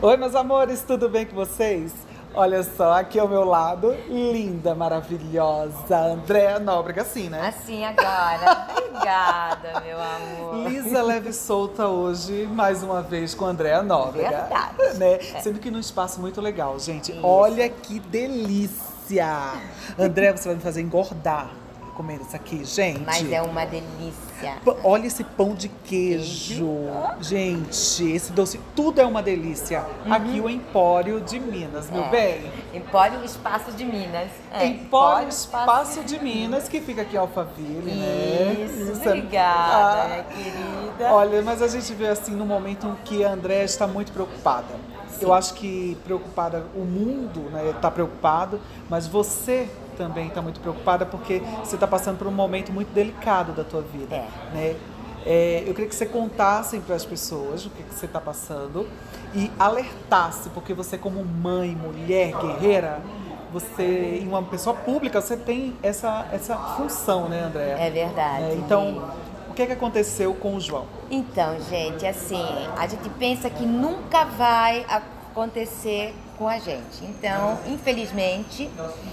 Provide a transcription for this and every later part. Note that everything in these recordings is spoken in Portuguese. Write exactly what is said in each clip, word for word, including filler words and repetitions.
Oi, meus amores, tudo bem com vocês? Olha só, aqui ao meu lado, linda, maravilhosa, Andréa Nóbrega, assim, né? Assim agora. Obrigada, meu amor. Lisa, leve e solta hoje, mais uma vez com Andréa Nóbrega. Verdade. Né? É. Sendo que num espaço muito legal, gente. Isso. Olha que delícia! Andréa, você vai me fazer engordar comendo isso aqui, gente. Mas é uma delícia. P- Olha esse pão de queijo. Gente, esse doce, tudo é uma delícia. Aqui o Empório de Minas, meu É. bem. Empório Espaço de Minas. É. Empório Espaço de Minas, que fica aqui em Alphaville, né? Isso, Isso é- obrigada, Ah, minha querida. Olha, mas a gente vê assim num momento em que a Andréa está muito preocupada. Eu acho que preocupada, o mundo está preocupado, mas você também está muito preocupada porque você está passando por um momento muito delicado da tua vida. É. Né? É, eu queria que você contasse para as pessoas o que, que você está passando e alertasse, porque você como mãe, mulher, guerreira, você, em uma pessoa pública, você tem essa, essa função, né, Andréa? É verdade. É, então, o que, que aconteceu com o João? Então, gente, assim, a gente pensa que nunca vai acontecer com a gente. Então, infelizmente,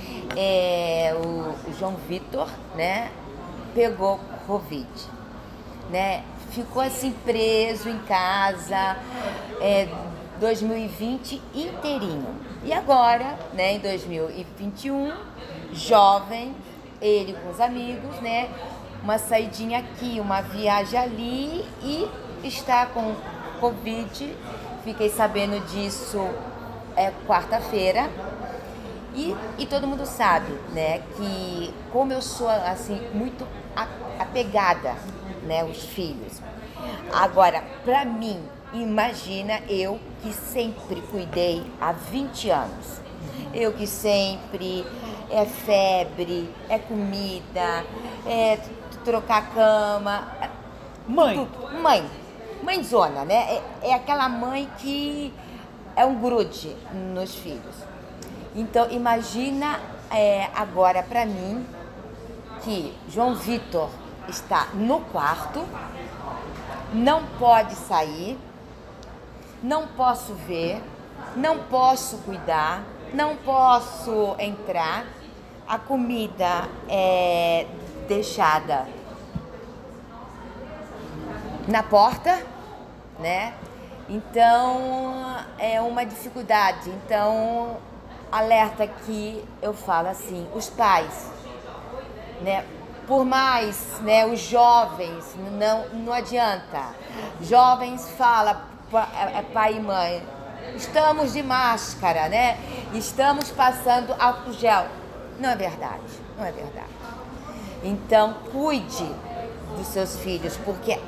é, o, o João Vitor, né, pegou Covid, né? Ficou assim preso em casa, é, dois mil e vinte inteirinho. E agora, né, em dois mil e vinte e um, jovem, ele com os amigos, né? Uma saidinha aqui, uma viagem ali e está com Covid. Fiquei sabendo disso é, quarta-feira. E, e todo mundo sabe, né, que como eu sou assim muito a- apegada, né, os filhos. Agora, pra mim, imagina eu que sempre cuidei há vinte anos. Eu que sempre é febre, é comida, é trocar cama. Mãe, tudo. Mãe, mãezona, né? É, é aquela mãe que é um grude nos filhos. Então, imagina é, agora pra mim que João Vitor está no quarto, não pode sair, não posso ver, não posso cuidar, não posso entrar, a comida é deixada na porta, né? Então é uma dificuldade. Então, alerta que eu falo assim, os pais, né? Por mais, né, os jovens, não, não adianta. Jovens fala, é pai e mãe, estamos de máscara, né? Estamos passando álcool gel. Não é verdade, não é verdade. Então, cuide dos seus filhos, porque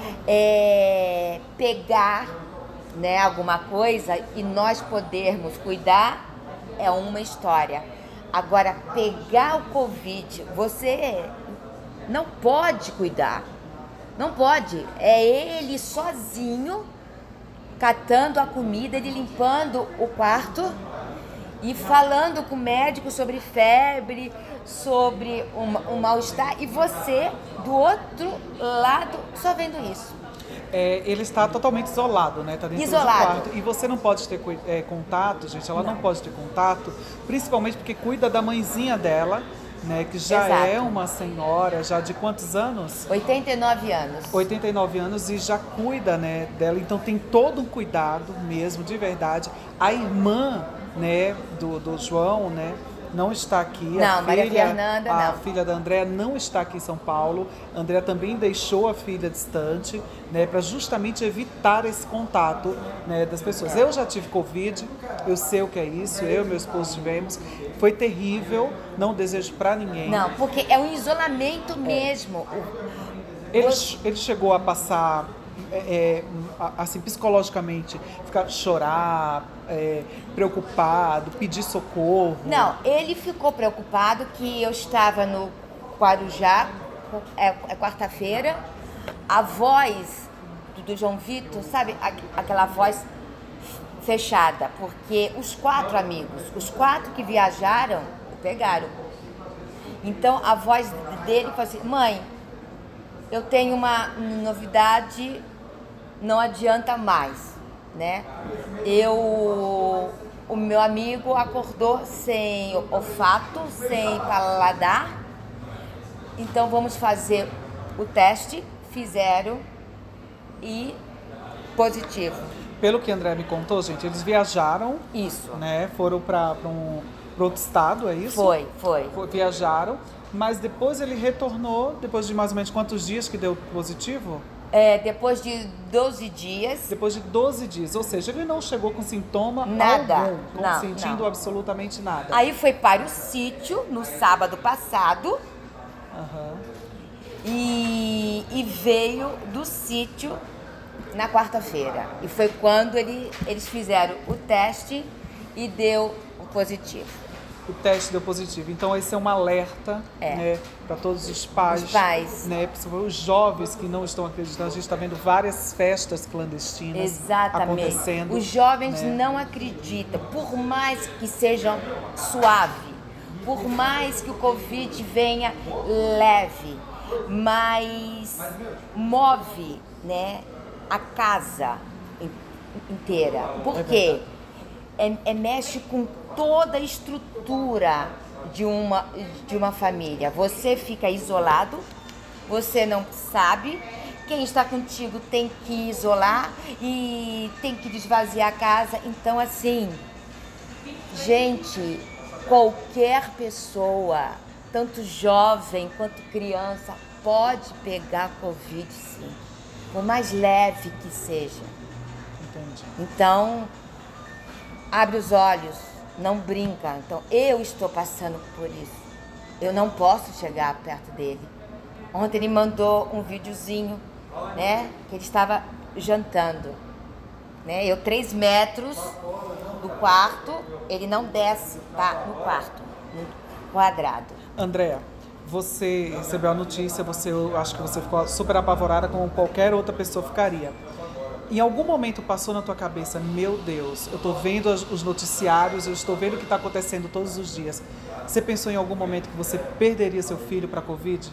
é, pegar, né, alguma coisa e nós podermos cuidar é uma história. Agora, pegar o Covid, você não pode cuidar. Não pode. É ele sozinho catando a comida, ele limpando o quarto e falando com o médico sobre febre, sobre um, um mal-estar. E você, do outro lado, só vendo isso. é, ele está totalmente isolado, né? Tá dentro Isolado. do quarto. E você não pode ter cui- é, contato, gente. Ela não. não pode ter contato, principalmente porque cuida da mãezinha dela, né? Que já Exato. é uma senhora, já de quantos anos? oitenta e nove anos. oitenta e nove anos e já cuida, né, dela. Então tem todo um cuidado mesmo, de verdade. A irmã, né, do, do João, né, não está aqui. Não, a Maria filha, Fernanda, a não. filha da Andréa não está aqui em São Paulo. A Andréa também deixou a filha distante, né, para justamente evitar esse contato, né, das pessoas. Eu já tive Covid, eu sei o que é isso, eu e meu esposo tivemos. Foi terrível, não desejo para ninguém. Não, porque é um isolamento mesmo. O- Ele, ele chegou a passar, é, é, assim, psicologicamente, ficar, chorar, é, preocupado, pedir socorro. Não, ele ficou preocupado que eu estava no Guarujá, é, é quarta-feira, a voz do, do João Vitor, sabe, a- aquela voz fechada, porque os quatro amigos, os quatro que viajaram, pegaram. Então a voz dele foi assim, mãe, eu tenho uma novidade, não adianta mais. né? Eu, o meu amigo acordou sem olfato, sem paladar. Então vamos fazer o teste, fizeram e positivo. Pelo que André me contou, gente, eles viajaram, Isso. né? Foram para um pra outro estado, é isso? Foi, foi. Foi, viajaram, mas depois ele retornou, depois de mais ou menos quantos dias que deu positivo? É, depois de doze dias. Depois de doze dias, ou seja, ele não chegou com sintoma Nada, algum, não, não, sentindo não. absolutamente nada. Aí foi para o sítio no sábado passado. Uhum. E, e veio do sítio na quarta-feira. E foi quando ele, eles fizeram o teste e deu o positivo. O teste deu positivo. Então esse é um alerta, É. né, para todos os pais, Os pais. né, principalmente os jovens que não estão acreditando. A gente está vendo várias festas clandestinas Exatamente. acontecendo. Os jovens né? não acreditam, por mais que sejam suave, por mais que o Covid venha leve, mas move, né, a casa inteira. Por quê? É, é, mexe com toda a estrutura de uma, de uma família. Você fica isolado, você não sabe, quem está contigo tem que isolar e tem que desvaziar a casa. Então, assim, gente, qualquer pessoa, tanto jovem quanto criança, pode pegar Covid, sim, por mais leve que seja. Entendi. Então, abre os olhos, não brinca. Então, eu estou passando por isso. Eu não posso chegar perto dele. Ontem ele mandou um videozinho, né, que ele estava jantando, né? Eu três metros do quarto, ele não desce, tá? No quarto, no quadrado. Andréa, você recebeu a notícia, você, eu acho que você ficou super apavorada como qualquer outra pessoa ficaria. Em algum momento passou na tua cabeça, meu Deus, eu estou vendo os noticiários, eu estou vendo o que está acontecendo todos os dias. Você pensou em algum momento que você perderia seu filho para a Covid?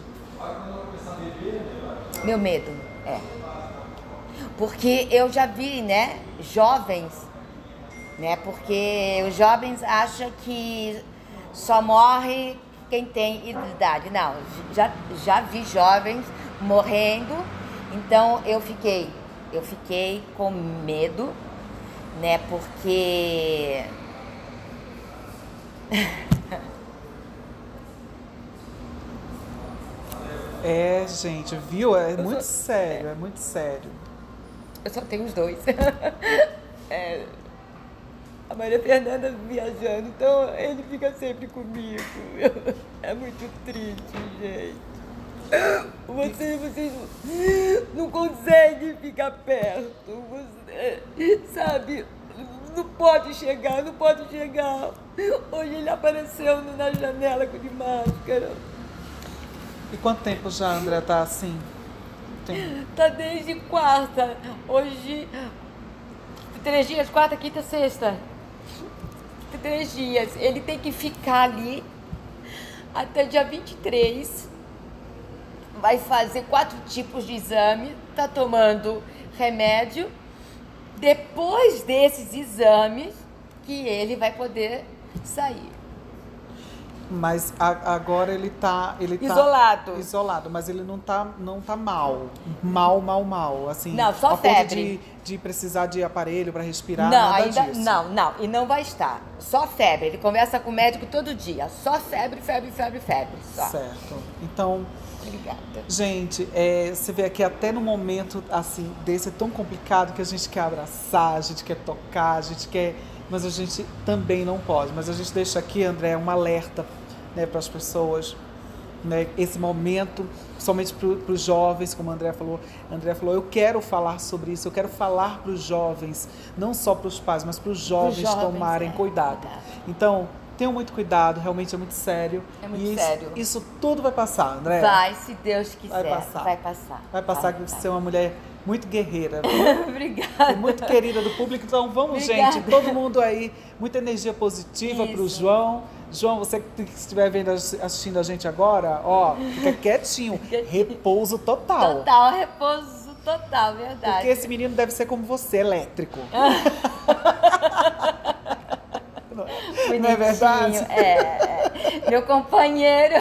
Meu medo, é. Porque eu já vi, né, jovens, né, porque os jovens acham que só morre quem tem idade. Não, já, já vi jovens morrendo, então eu fiquei... Eu fiquei com medo, né, porque... É, gente, viu? É muito sério, é muito sério. Eu só tenho os dois. É, a Maria Fernanda viajando, então ele fica sempre comigo. É muito triste, gente. Vocês, vocês não conseguem ficar perto, você, sabe? Não pode chegar, não pode chegar. Hoje ele apareceu na janela de máscara. E quanto tempo já a André tá assim? Tem... Tá desde quarta. Hoje, três dias, quarta, quinta, sexta. Três dias. Ele tem que ficar ali até dia vinte e três. Vai fazer quatro tipos de exame, tá tomando remédio. Depois desses exames, que ele vai poder sair. Mas a, agora ele tá, ele tá isolado. Isolado, mas ele não tá, não tá mal. Mal, mal, mal. Assim, não, só ao febre. ponto de, de precisar de aparelho para respirar, não, nada ainda, disso. Não, não, e não vai estar. Só febre. Ele conversa com o médico todo dia. Só febre, febre, febre, febre. Só. Certo. Então... Obrigada. Gente, é, você vê aqui até no momento assim desse é tão complicado que a gente quer abraçar, a gente quer tocar, a gente quer, mas a gente também não pode. Mas a gente deixa aqui, André, um alerta, né, para as pessoas, né, esse momento, somente para os jovens, como a André falou. A André falou, eu quero falar sobre isso, eu quero falar para os jovens, não só para os pais, mas para os jovens, jovens tomarem é, cuidado. cuidado. Então, tenham muito cuidado, realmente é muito sério. É muito e sério. Isso, isso tudo vai passar, André. Vai, se Deus quiser. Vai passar. Vai passar. Vai passar, que você é uma mulher muito guerreira. Obrigada. E muito querida do público. Então vamos, Obrigada. gente, todo mundo aí, muita energia positiva para o João. João, você que estiver vendo, assistindo a gente agora, ó, fica quietinho. Repouso total. Total, repouso Total, verdade. Porque esse menino deve ser como você, elétrico. Não é verdade? É, é. Meu companheiro.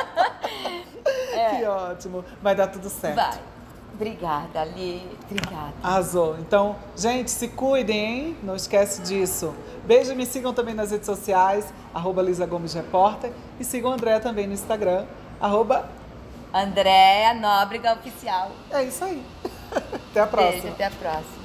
É. Que ótimo. Vai dar tudo certo. Vai. Obrigada, Ali. Obrigada. Arrasou. Então, gente, se cuidem, hein? Não esquece disso. Beijo, me sigam também nas redes sociais, arroba Lisa Gomes Repórter. E sigam o André também no Instagram, arroba Andréa Nóbrega Oficial. É isso aí. Até a próxima. Beijo, até a próxima.